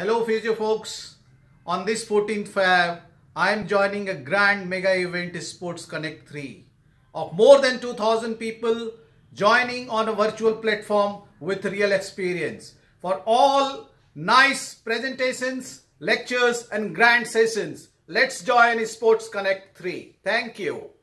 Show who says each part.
Speaker 1: Hello Physio folks, on this 14th Feb, I am joining a grand mega event Sports Connect 3 of more than 2000 people joining on a virtual platform with real experience for all nice presentations, lectures and grand sessions. Let's join Sports Connect 3. Thank you.